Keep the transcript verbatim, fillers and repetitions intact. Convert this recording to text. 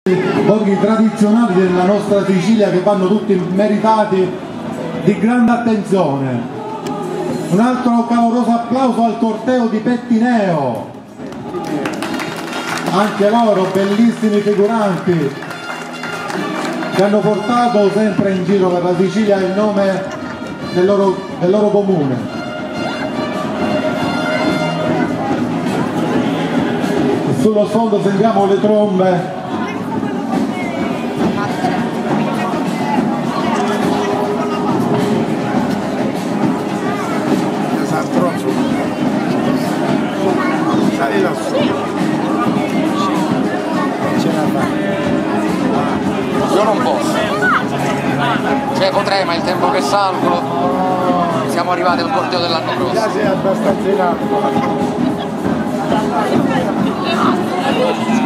Borghi tradizionali della nostra Sicilia che vanno tutti meritati di grande attenzione. Un altro caloroso applauso al corteo di Pettineo, anche loro bellissimi figuranti che hanno portato sempre in giro per la Sicilia il nome del loro, del loro comune. E sullo sfondo sentiamo le trombe. Sali lassù. Io non posso, cioè potrei, ma il tempo che salgo siamo arrivati al corteo dell'anno prossimo. Già sei abbastanza in alto.